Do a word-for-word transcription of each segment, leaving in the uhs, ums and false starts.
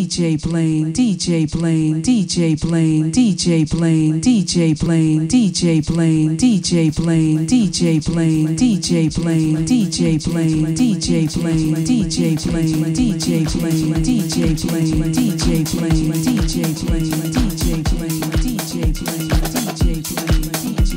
D J Blaine, D J Blaine, D J Blaine, D J Blaine, D J Blaine, D J Blaine, D J Blaine, D J Blaine, D J Blaine, D J Blaine, D J Blaine, D J Blaine, D J Blaine, D J Blaine, D J Blaine, D J Blaine, D J Blaine, D J Blaine, D J Blaine.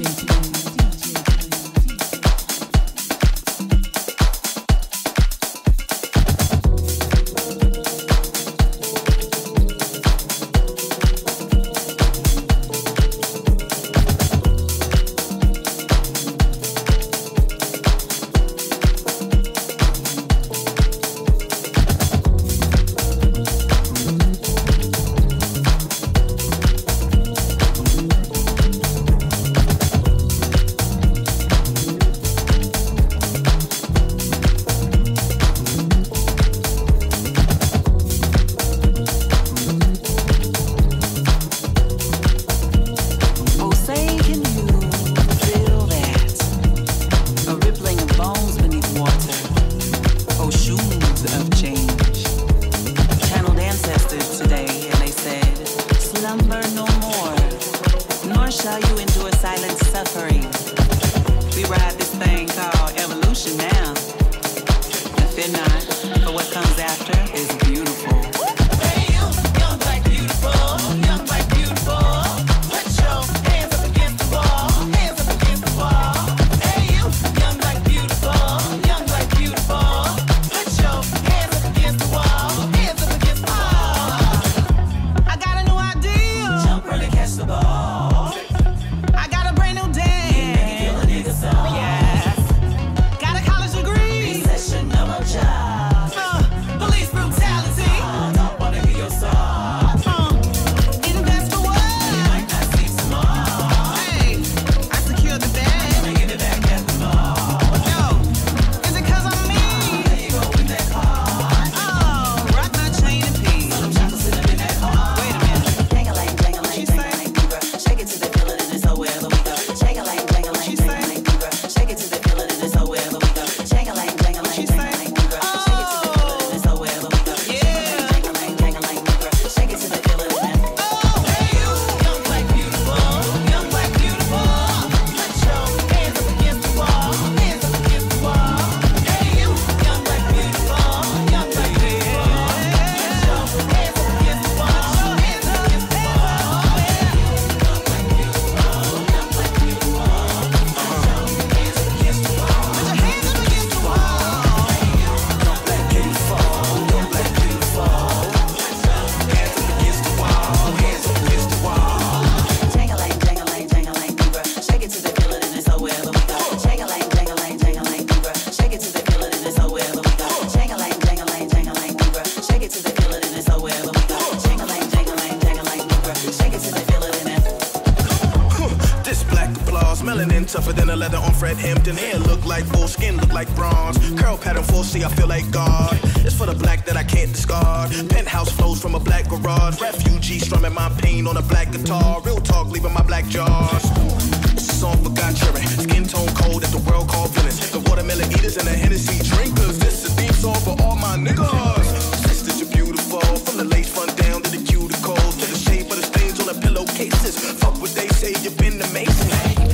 Tougher than a leather on Fred Hampton. Hair look like bull, skin look like bronze. Curl pattern full C, I feel like God. It's for the black that I can't discard. Penthouse flows from a black garage. Refugee strumming my pain on a black guitar. Real talk, leaving my black jars. It's a song for God children. Skin tone cold as the world called villains. The watermelon eaters and the Hennessy drinkers. This is a theme song for all my niggas. Sisters, you're beautiful. From the lace front down to the cuticles, to the shape of the stains on the pillowcases. Fuck what they say, you've been amazing.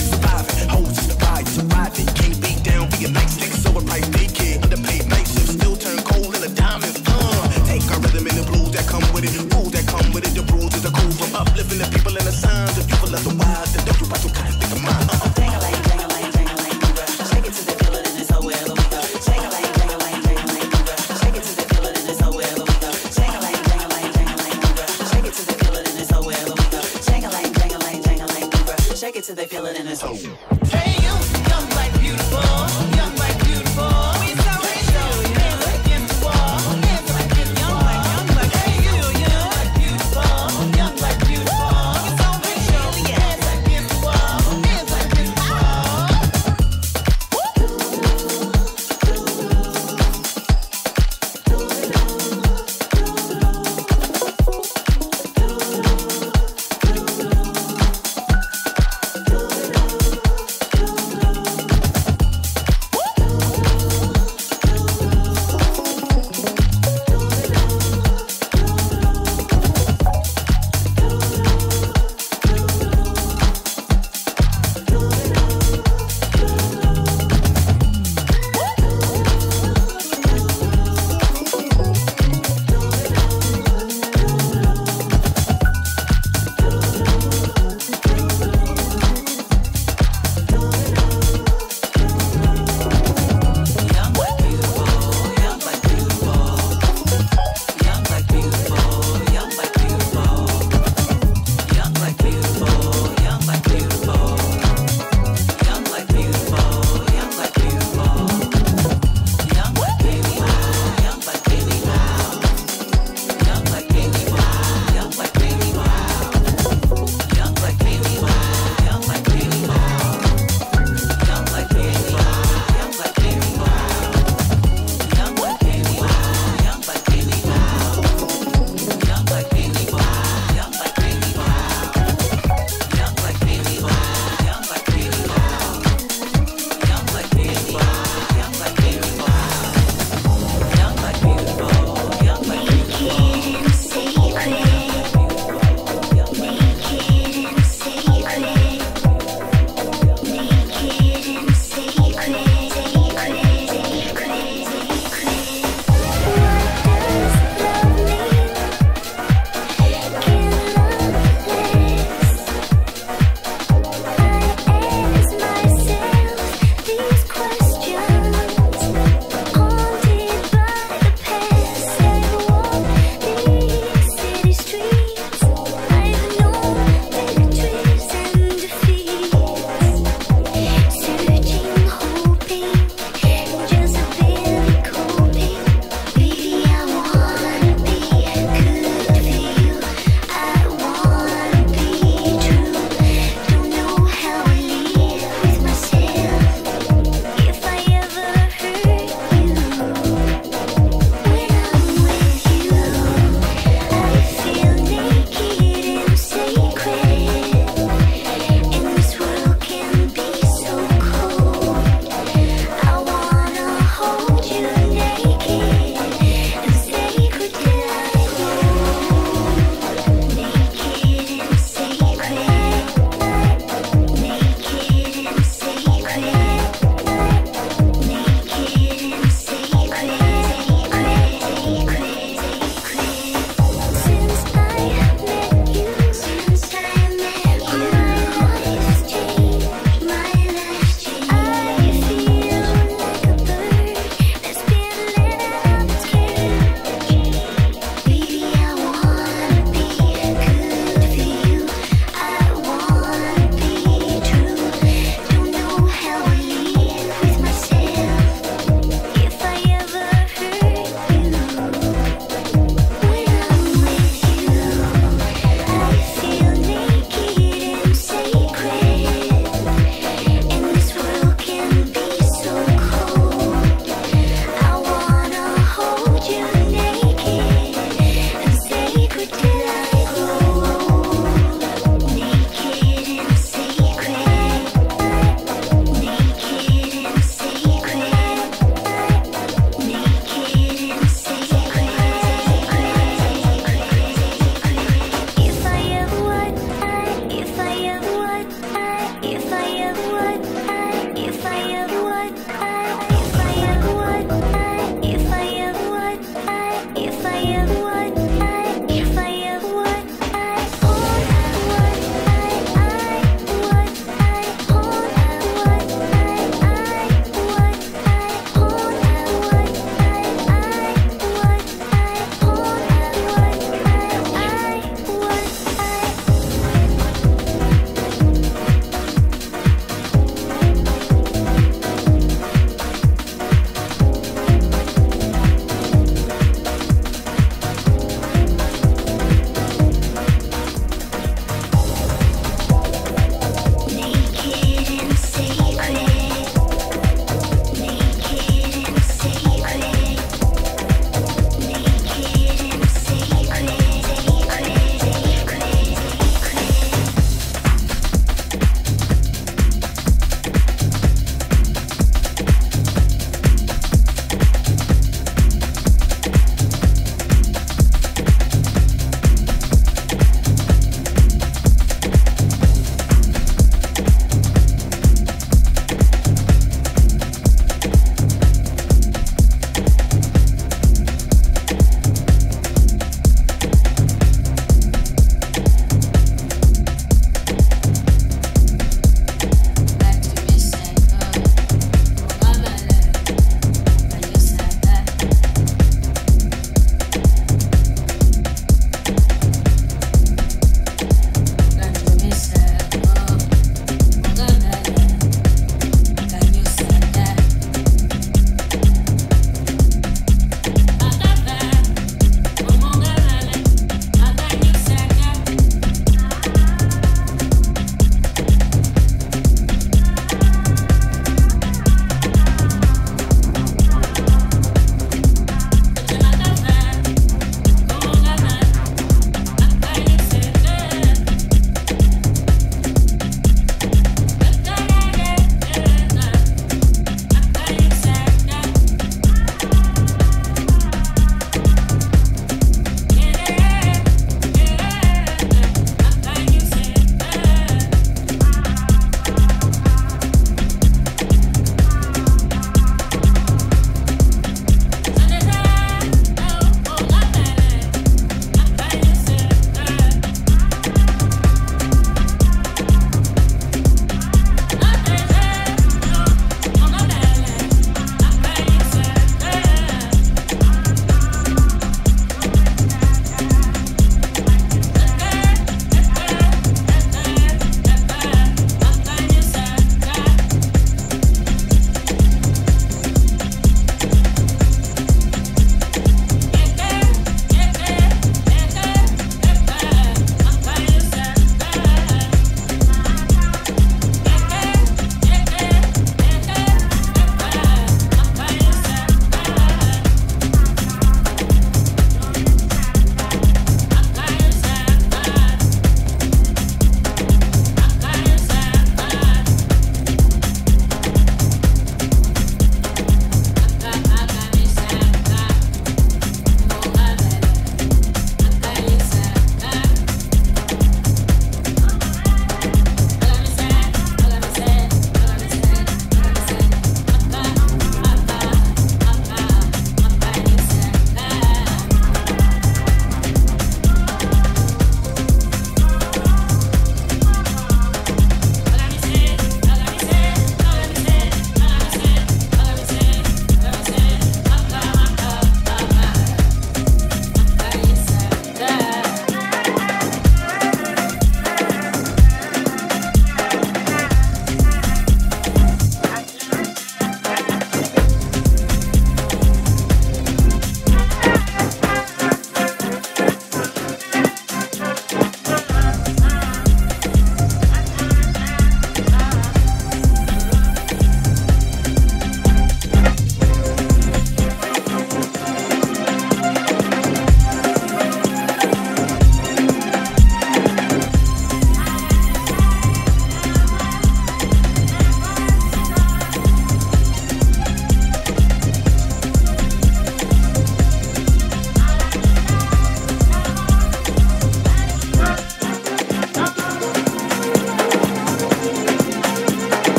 Hoes is the ride, surviving. Can't beat down, be a nice nigga, so a price daycare. Underpaid night shift, still turn cold in the diamonds. Uh, take our rhythm and the blues that come with it. Rules that come with it, the rules is a cool from uplifting the people and the signs. The people of the wild, the don't you about your kind, think of mine. Uh-uh. Dang-a-lang, dang-a-lang, dang-a-lang, shake it to the feel it in this whole well, we go. Shake-a-lang, dang-a-lang, dang-a-lang, shake it to the feel it in this whole well, we go. Shake-a-lang, dang-a-lang, dang-a-lang, shake it to the feel it in this whole well, we go. Shake-a-lang, dang-a-lang, dang-a-lang, shake it to the feel it in this whole. Hey you, young black beautiful, young black beautiful. We so rich, so hands up against the wall, hands up against the wall. Young black, hey you, young black beautiful, young black beautiful. We so rich, so hands up against the wall, hands up against the wall.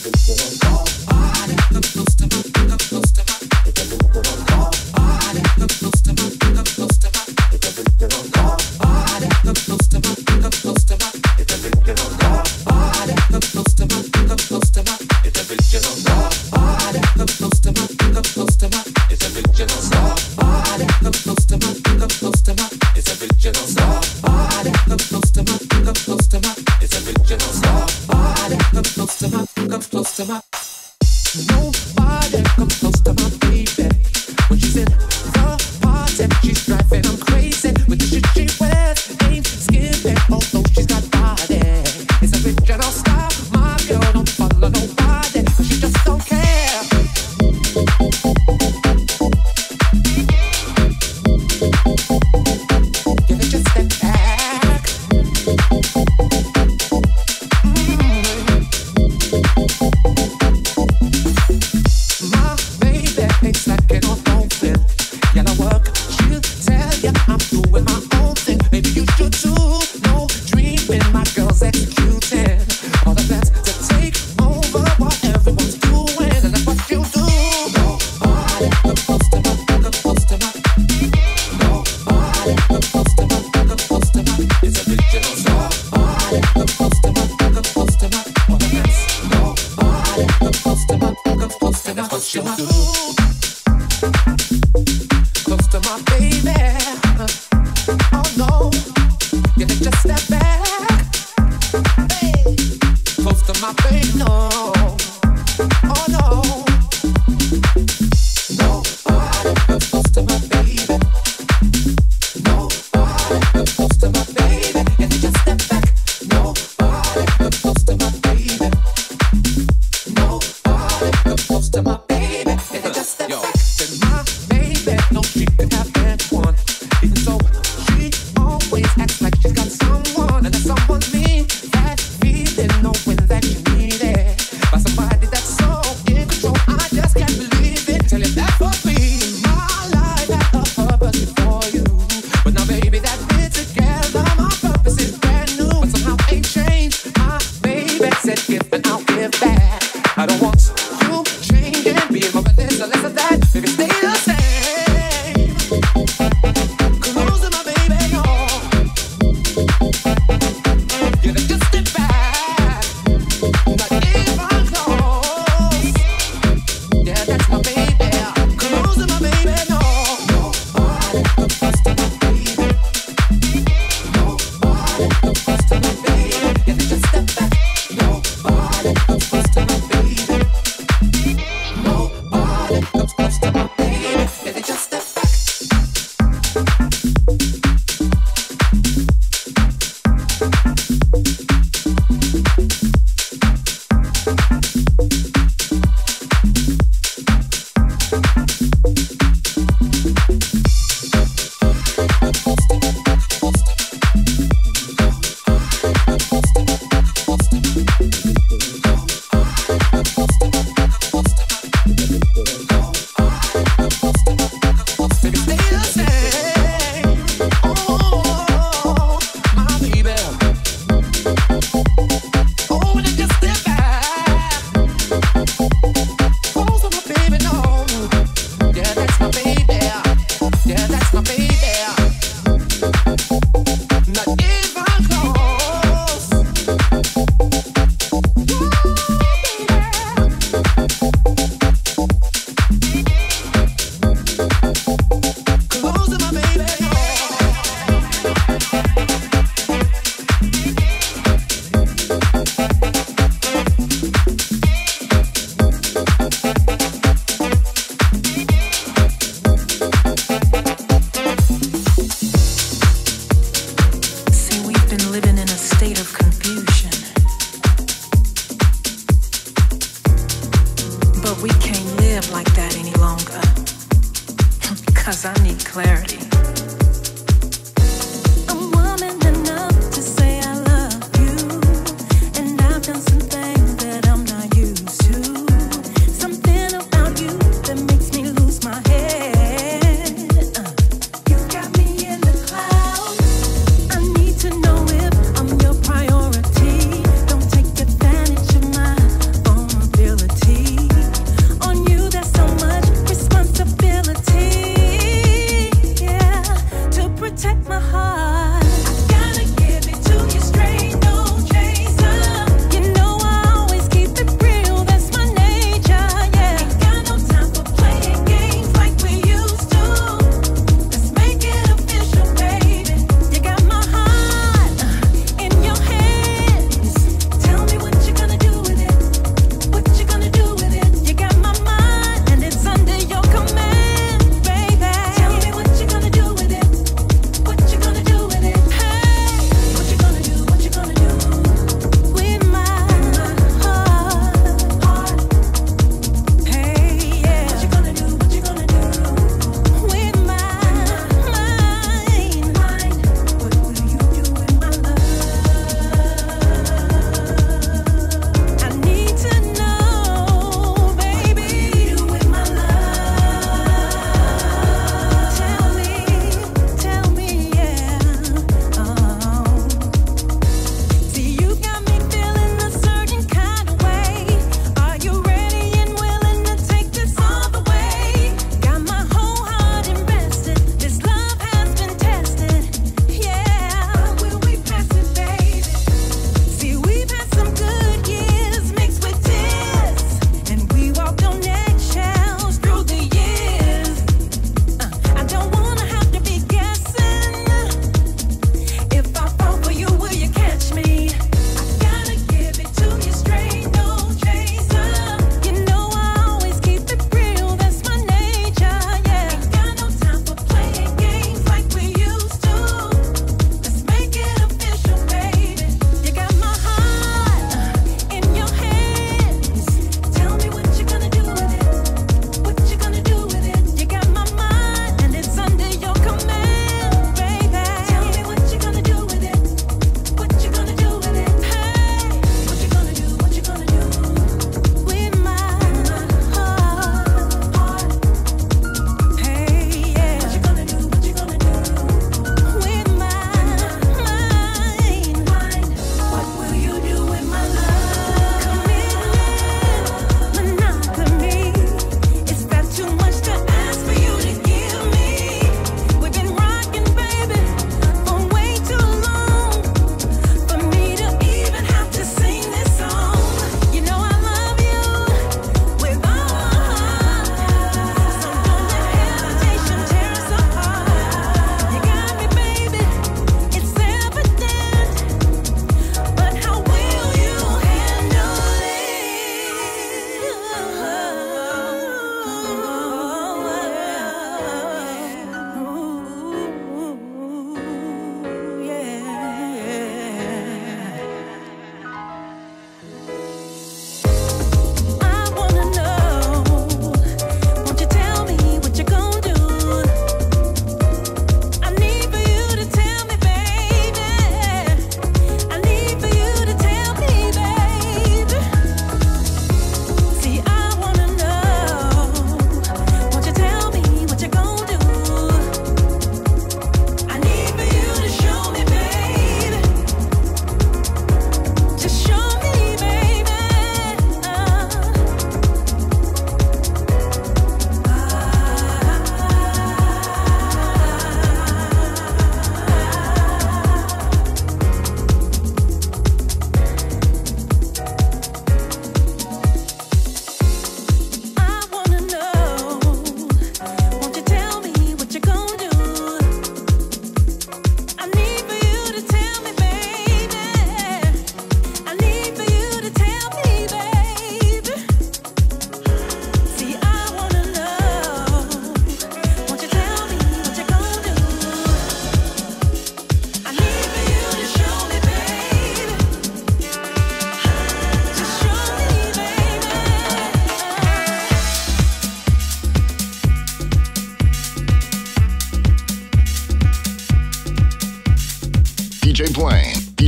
Feel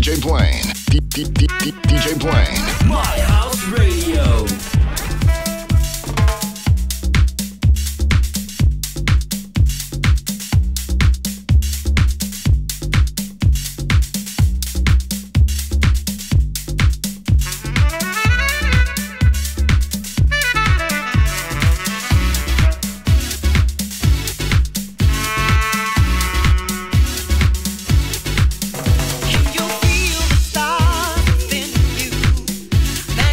J Blaine. D- D- D- D- DJ Blaine. My House Radio. If you feel the stars within you,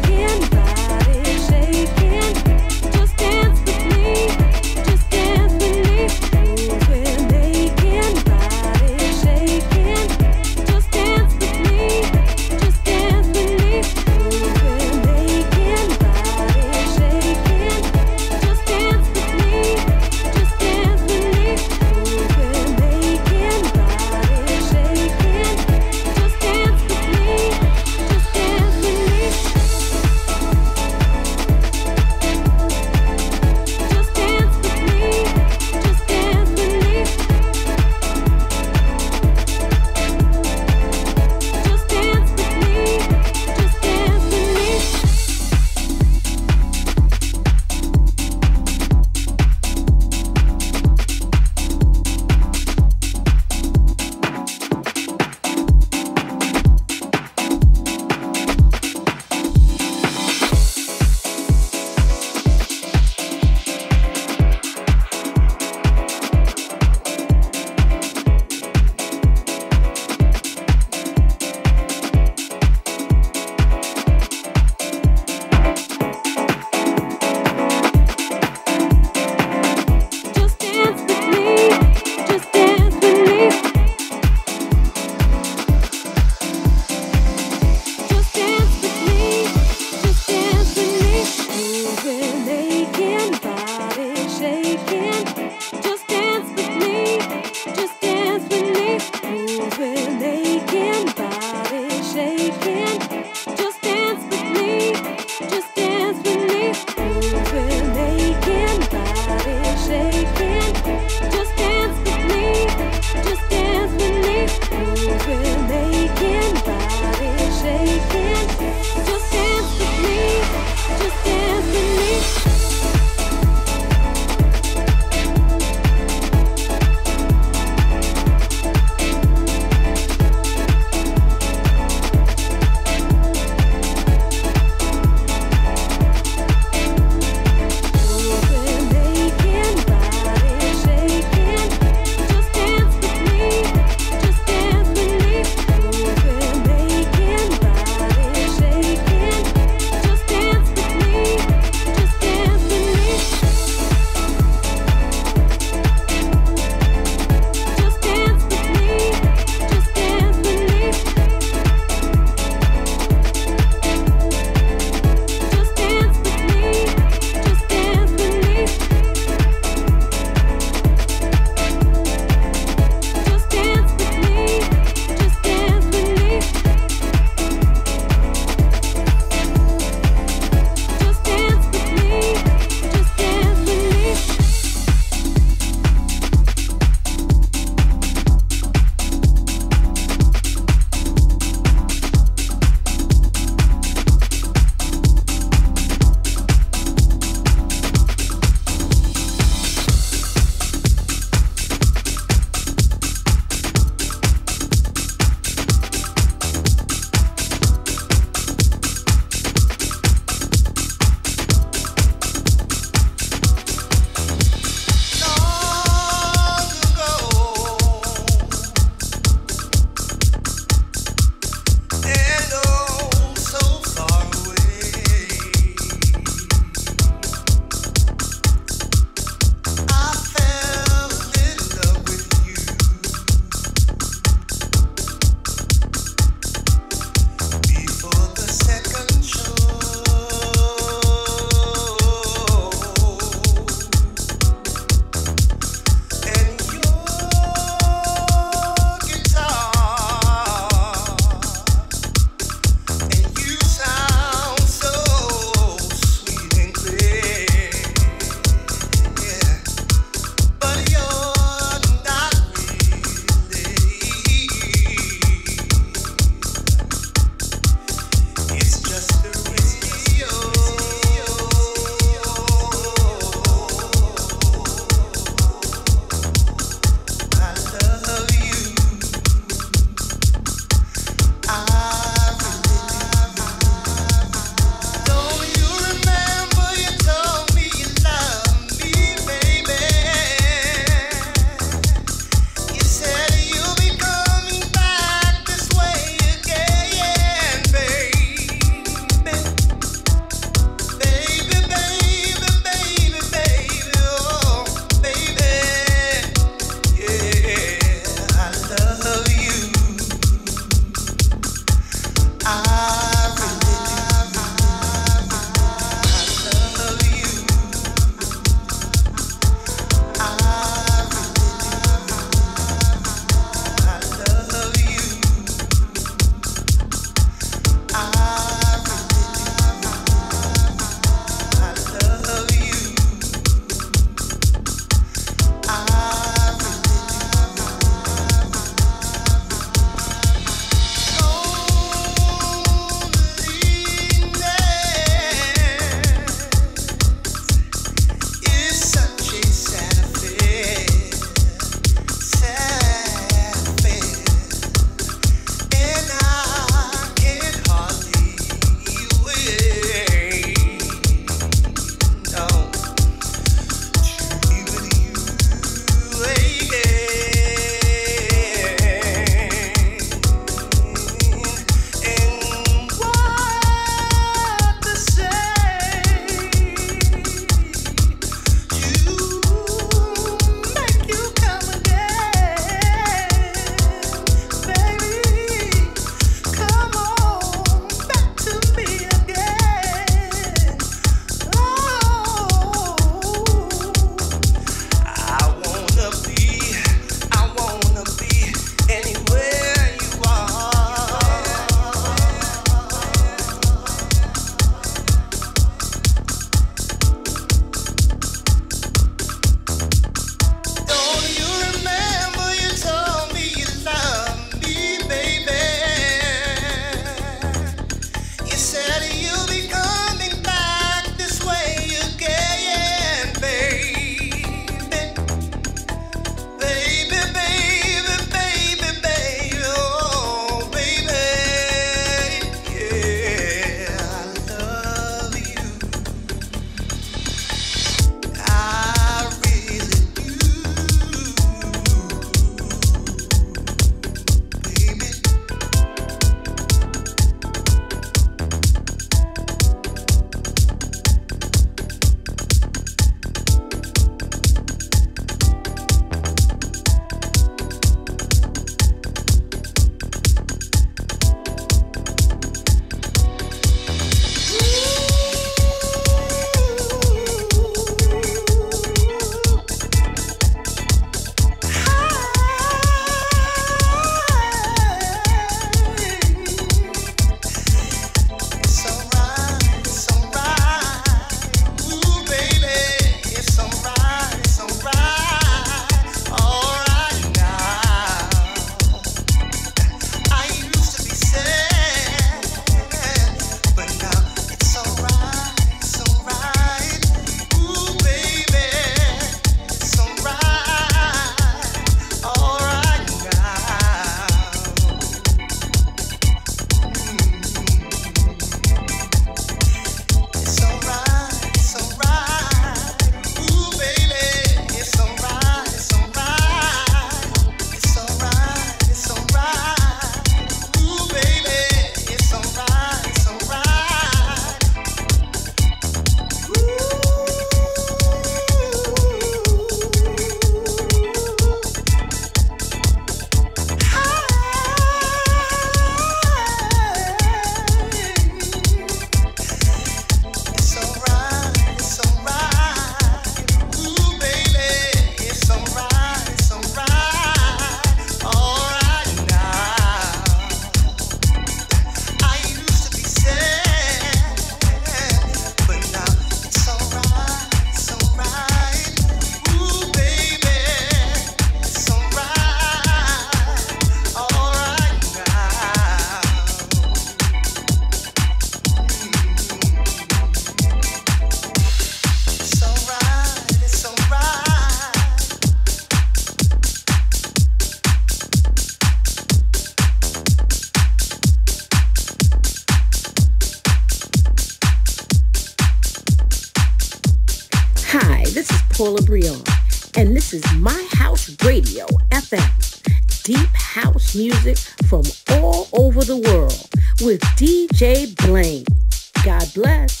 Paula Brion, and this is My House Radio F M. Deep house music from all over the world with D J Blaine. God bless.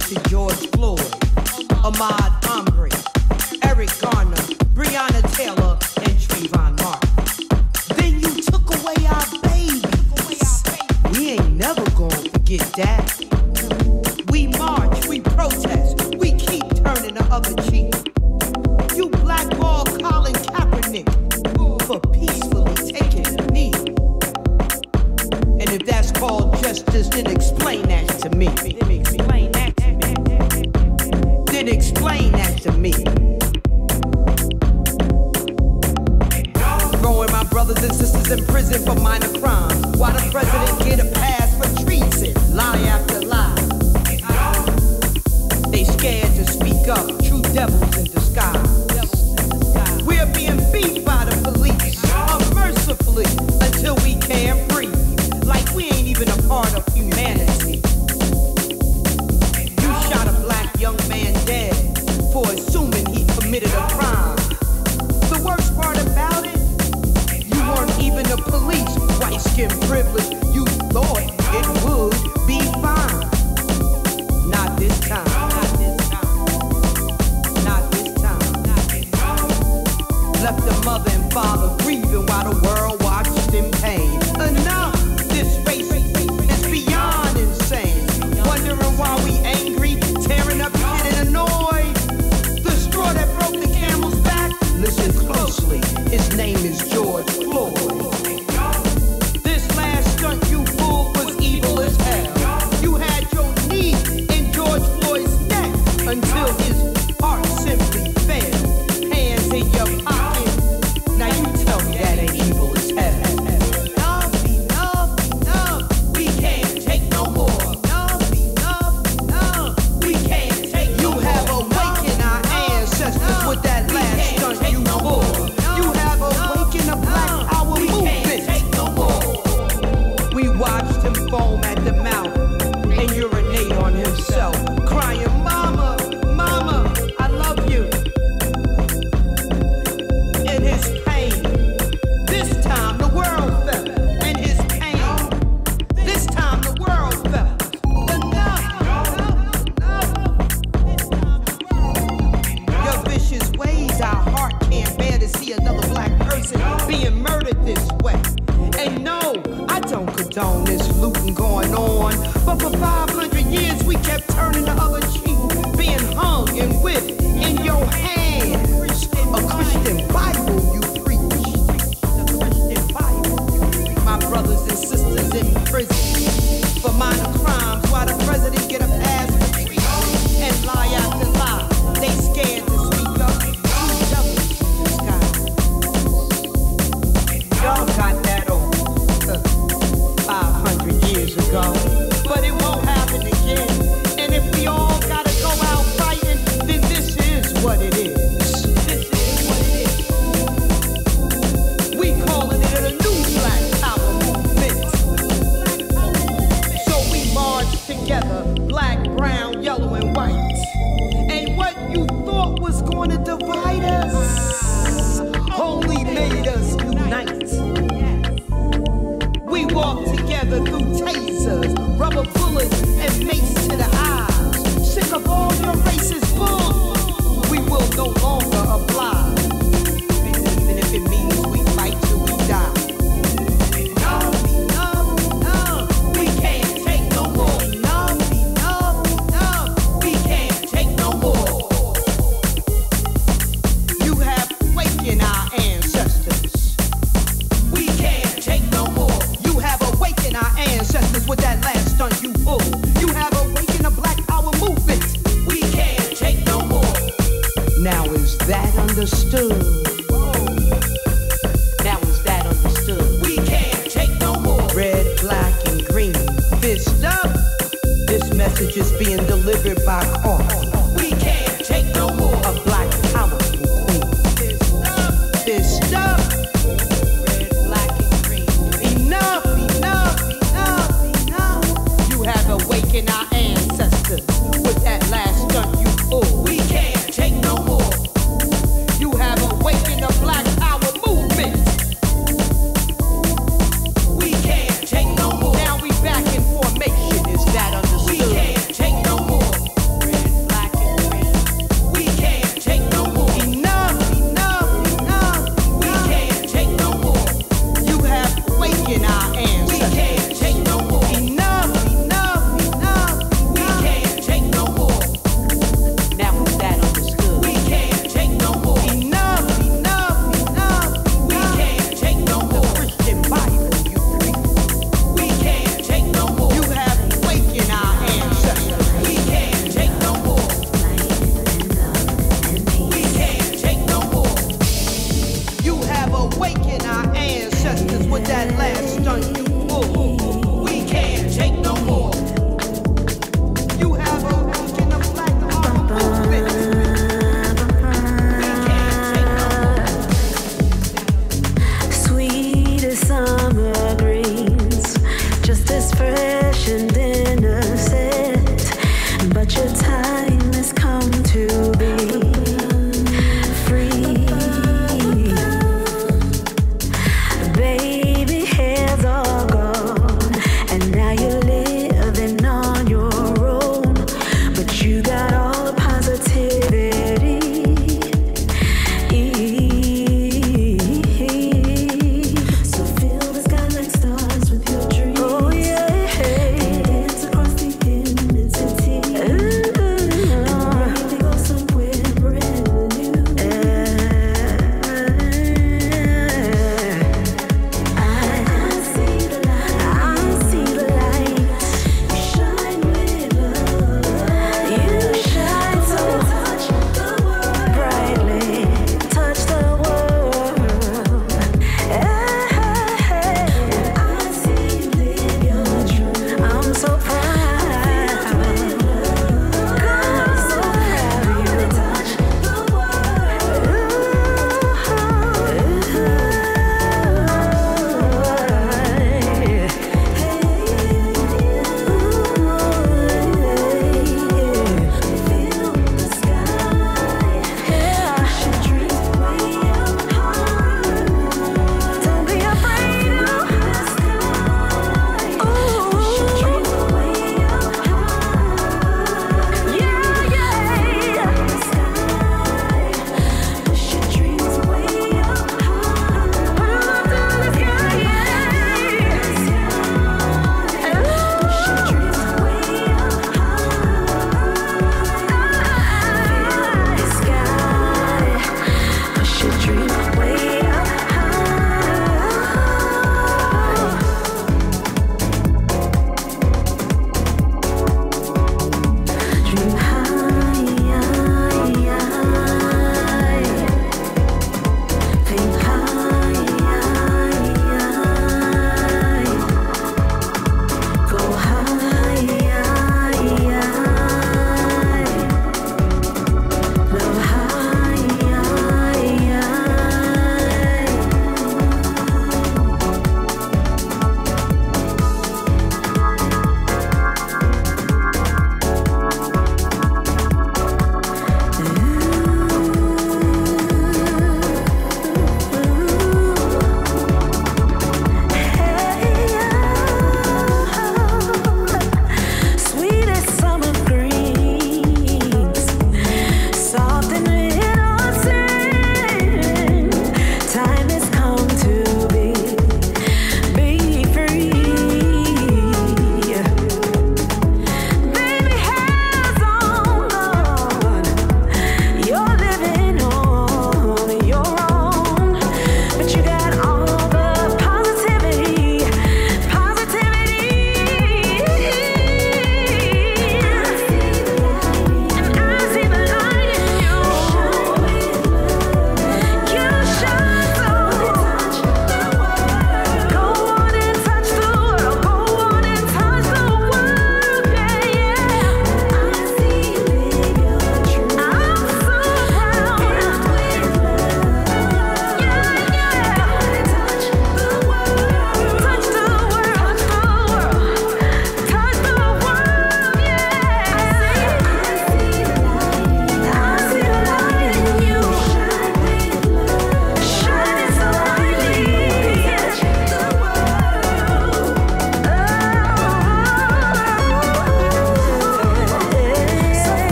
to George Floyd, Ahmaud Arbery, Eric Garner, Breonna Taylor, and Trayvon Martin. Then you took away our babies. We ain't never gonna forget that. We march, we protest, we keep turning the other cheek. You blackball Colin Kaepernick for peacefully taking a knee. And if that's called justice, then explain that to me. Then explain that to me. Then explain that to me. Throwing my brothers and sisters in prison for minor crimes. Why the president get a pass for treason? Lie after lie. They scared to speak up. True devils in disguise. We're being beat by the police unmercifully until we can't breathe. Like we ain't even a part of humanity. You shot a black young man dead for assuming he committed a crime. The worst part about it, you weren't even the police. White skin privilege, you thought it would be fine. Not this time. Not this time. Not this time. Not this time. Left the mother and father grieving while the world watched in pain. Enough! This race is beyond insane. Wondering why we angry, tearing up shit and annoyed. The straw that broke the camel's back. Listen closely. His name is George Floyd. This last stunt you pulled was evil as hell. You had your knee in George Floyd's neck until his heart simply failed. Hands in your pocket. Now you tell me that ain't evil as hell. Enough, enough, enough. We can't take no more. Enough, enough, enough. We can't take no more. You have awakened our ancestors with that last stunt you pulled. You have awakened the Black Power movement. We watched him foam at the mouth and urinate on himself, crying, "Mama, Mama, I love you." In his pain, this time the world felt. In his pain, this time the world felt. Enough, enough, enough. Your vicious ways, our heart can't bear to see another black person being murdered this way. And no, I don't condone this looting going on, but for five hundred years we kept turning the other cheek, being hung and whipped in your hands. A Christian Bible you preach. The Christian Bible. My brothers and sisters in prison for minor crimes, while the president get a pass for treason and lie after lie. They scared to speak up. Two devils in disguise. Y'all got that over five hundred years ago, but it won't happen again. And if we all gotta go out fighting, then this is what it is. This is what it is. We calling it a new Black Power movement. So we march together, black, brown, yellow, and white. And what you thought was gonna divide us only made us unite. We walk together through tasers, rubber bullets, and mace to the eyes. Sick of all your racist bull, we will no longer oblige. Even if it means we fight till we die. Enough, enough, enough. We can't take no more. Enough, enough, enough. We can't take no more. You have awakened our ancestors. We can't take no more. You have awakened our ancestors with that last stunt you pulled. You have awakened the Black Power movement. We can't take no more. Now is that understood? Now is that understood? We can't take no more. Red, black, and green. Fist up. This message is being delivered by coffee. We can't take no more. A black powerful queen. Fist up. Fist up. Enough, enough, enough, enough. You have awakened our ancestors with that last stunt you pulled. We can't take no more. You have awakened the Black Power movement. We can't take no more. Now we back in formation, is that understood? We can't take no more.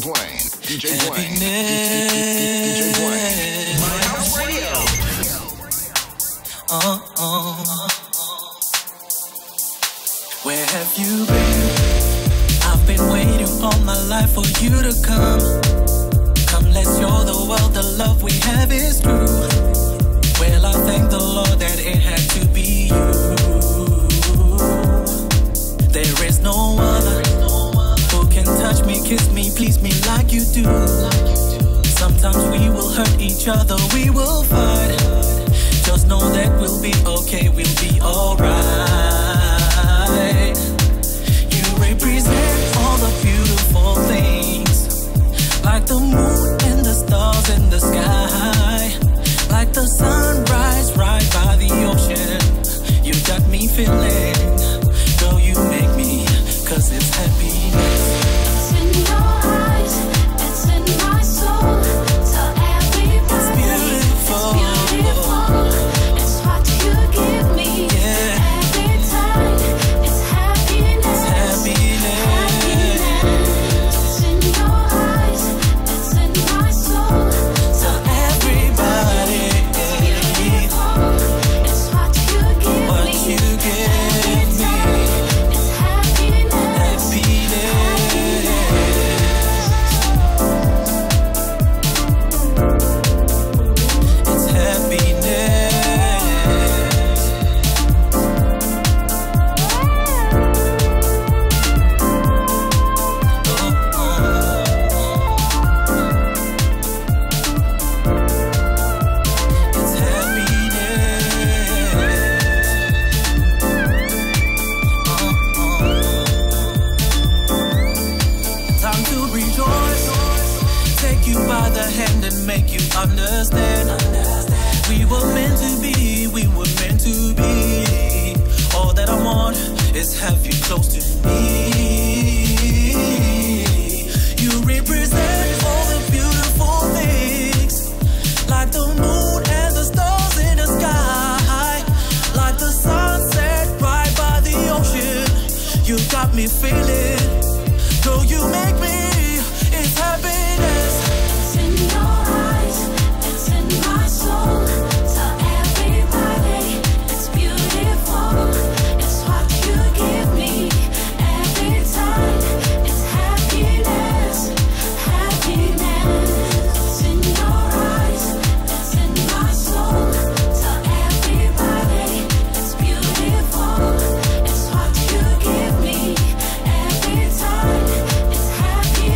Blaine. D J Blaine. D J Blaine. My House Radio. Uh, uh. Where have you been? I've been waiting all my life for you to come. Come, let's show the world the love we have is true. Well, I thank the Lord that it had to be you. There is no other who can touch me, kiss me, please me like you do. Sometimes we will hurt each other, we will fight. Just know that we'll be okay, we'll be alright. You represent all the beautiful things, like the moon and the stars in the sky, like the sunrise right by the ocean. You got me feeling, girl, you make me, cause it's happiness. It's in your eyes, it's in my soul. Tell everybody It's beautiful. it's beautiful. It's what you give me. Yeah. Every time it's happiness. It's happiness. Happiness. It's in your eyes, it's in my soul. Tell everybody, It's beautiful. It's what you give what me. you give me. It's happiness. It's happiness. Oh, oh. It's happiness. Oh, oh. Time to rejoice. Take you by the hand and make you understand. We were meant to be, we were meant to be. All that I want is have you close to me. You represent all the beautiful things, like the moon and the stars in the sky, like the sunset right by the ocean. You got me feeling, girl, you make me, it's happiness. It's in your eyes, it's in my soul. Tell everybody it's beautiful. It's what you give me. Every time it's happiness, happiness. It's in your eyes, it's in my soul. Tell everybody it's beautiful. It's what you give me. Every time it's happiness.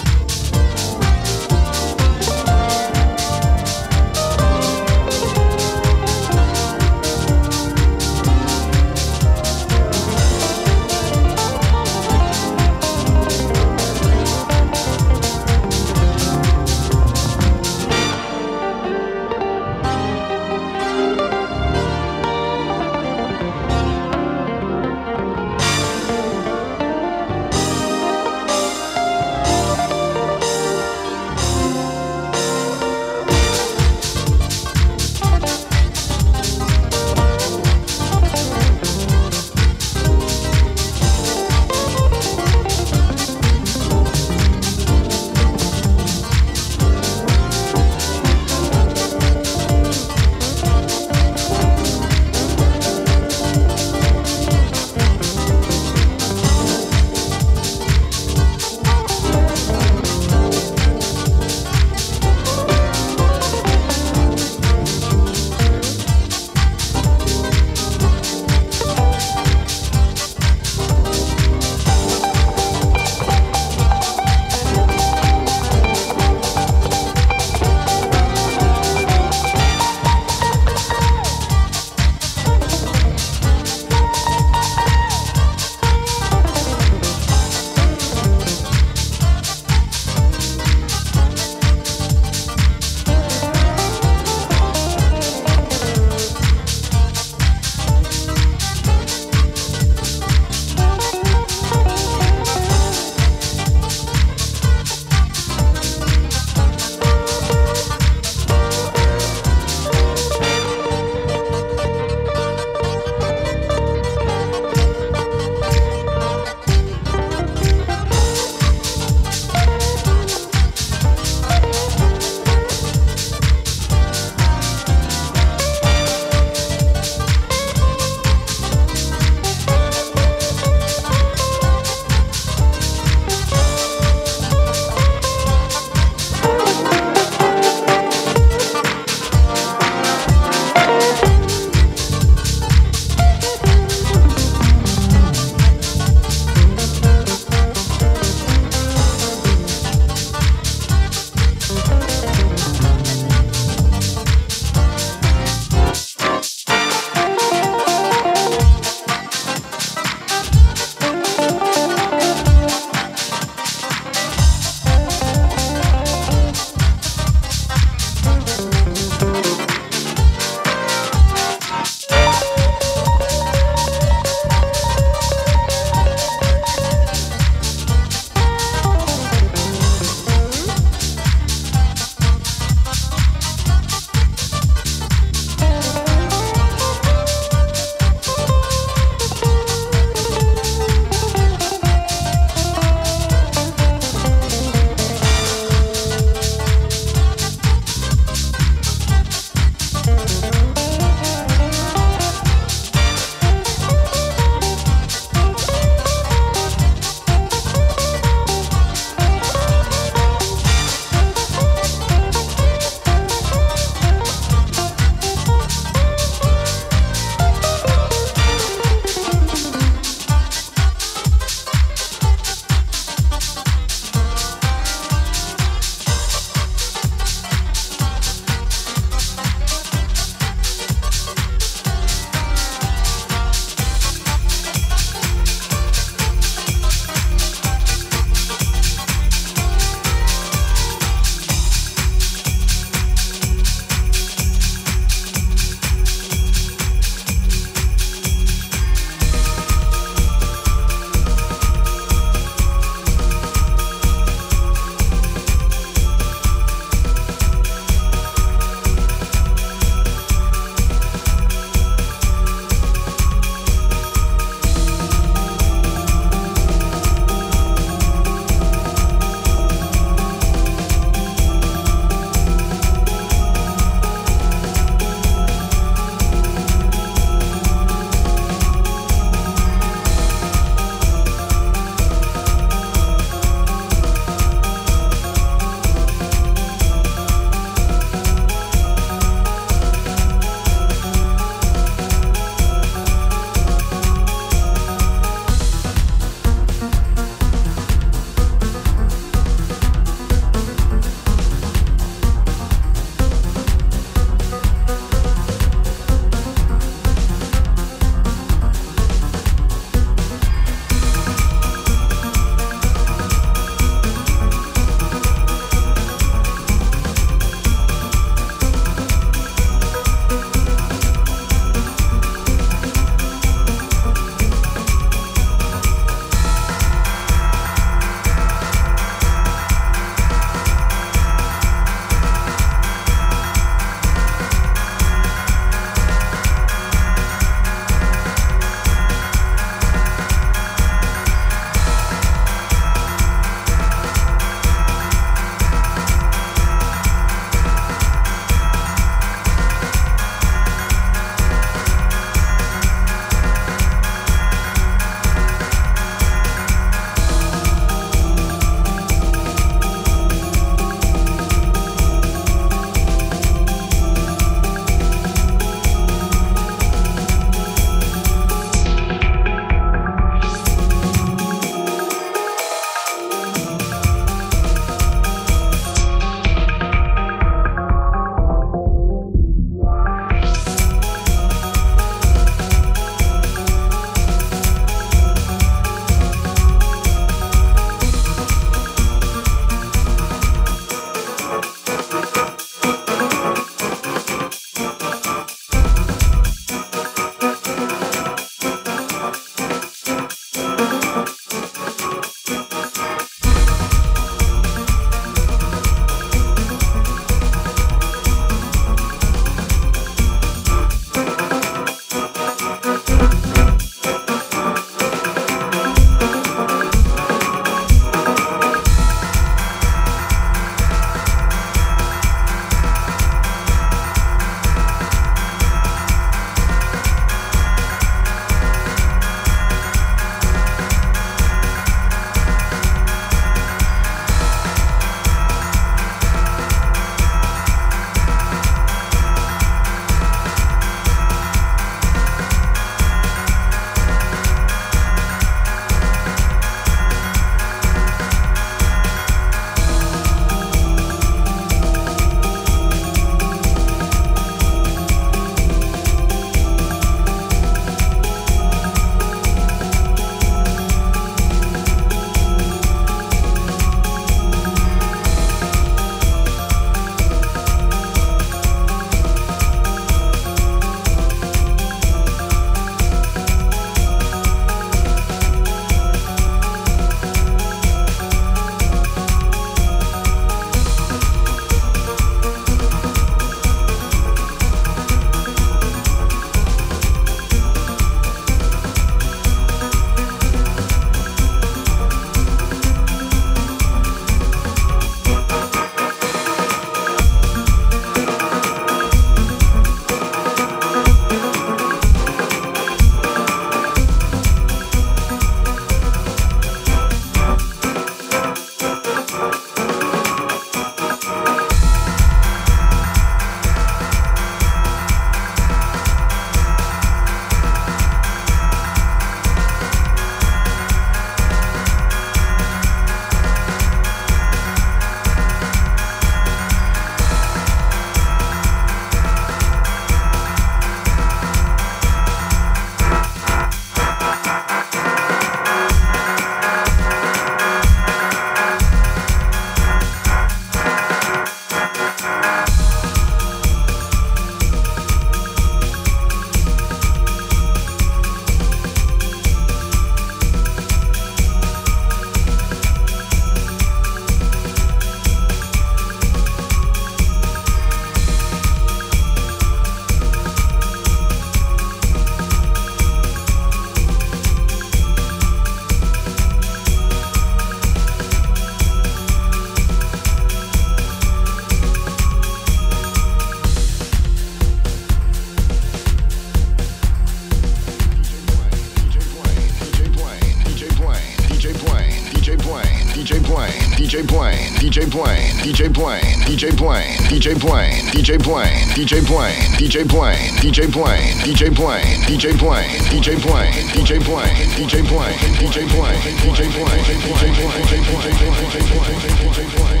D J Blaine, D J Blaine, D J Blaine, D J Blaine, D J Blaine, D J Blaine, D J Blaine, D J Blaine, D J Blaine, D J Blaine, D J Blaine, D J Blaine, D J Blaine, D J Blaine, D J Blaine, D J Blaine, D J Blaine, D J Blaine, D J Blaine.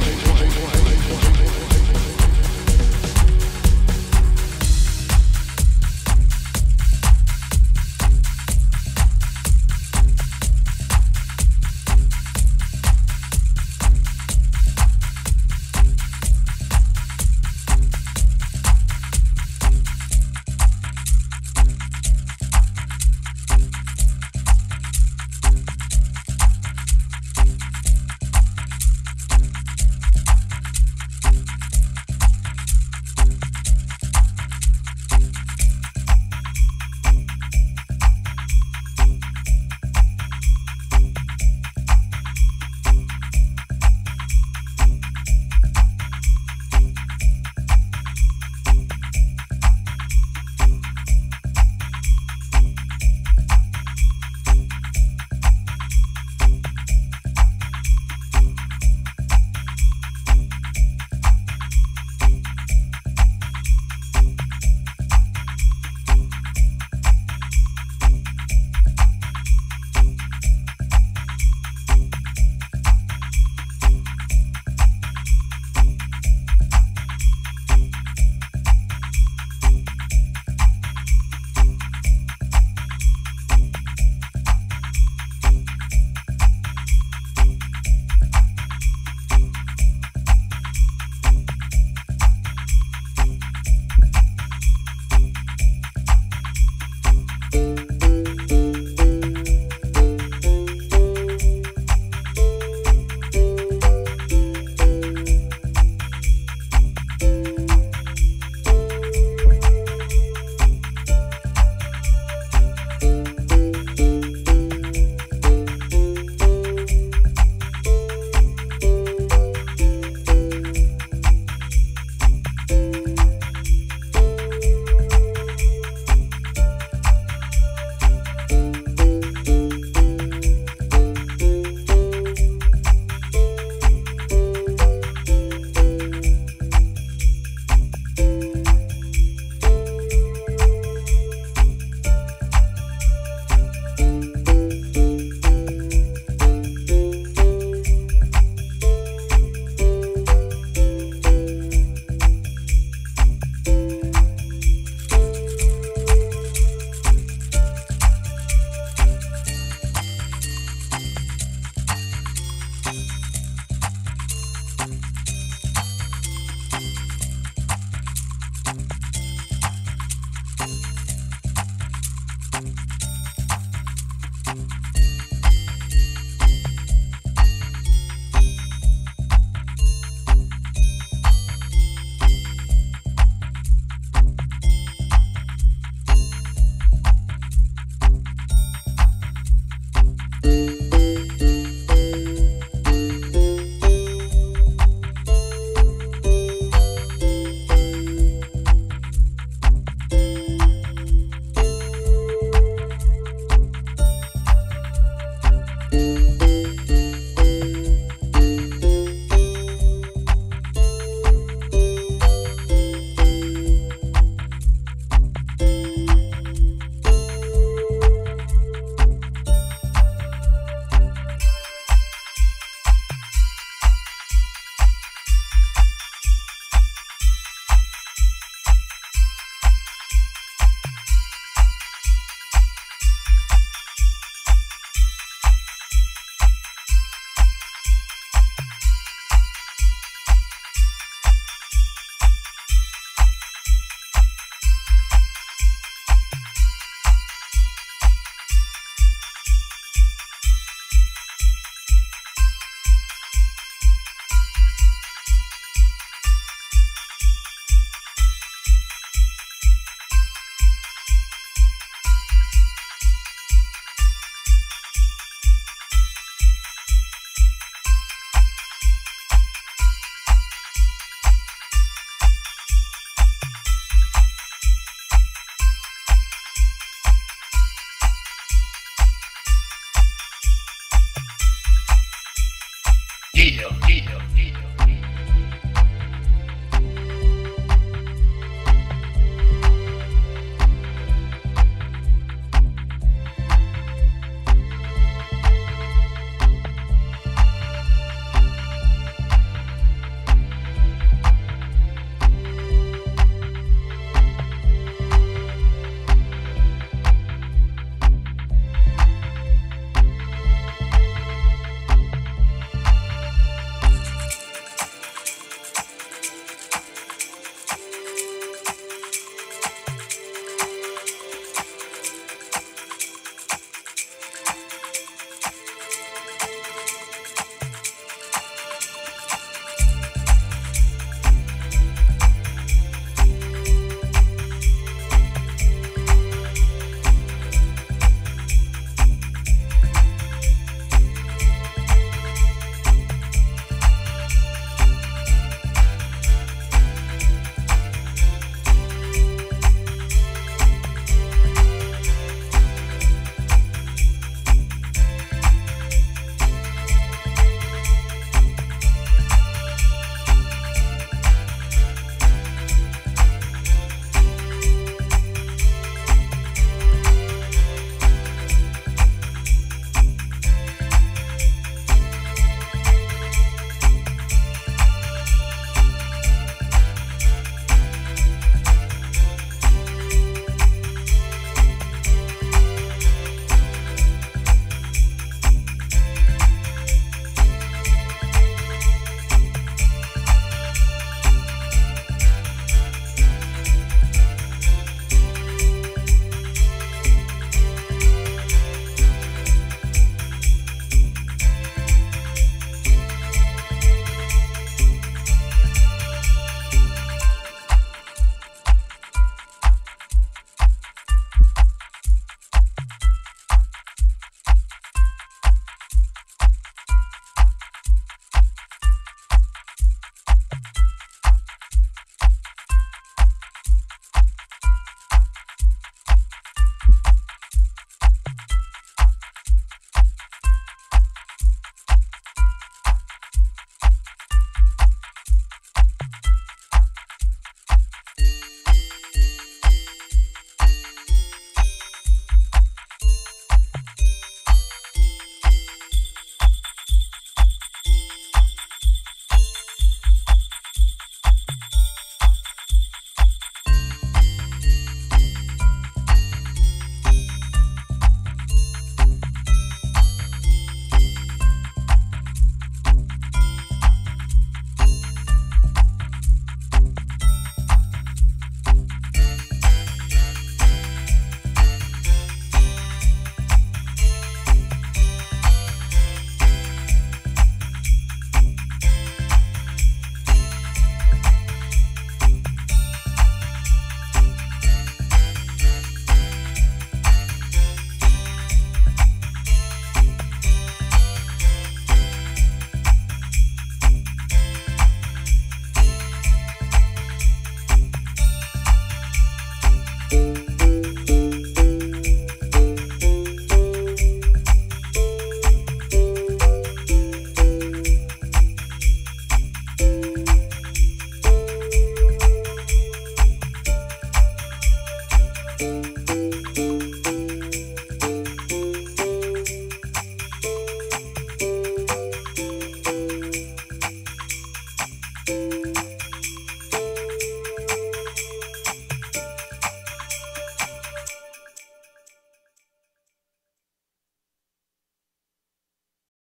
yeah, yeah, yeah.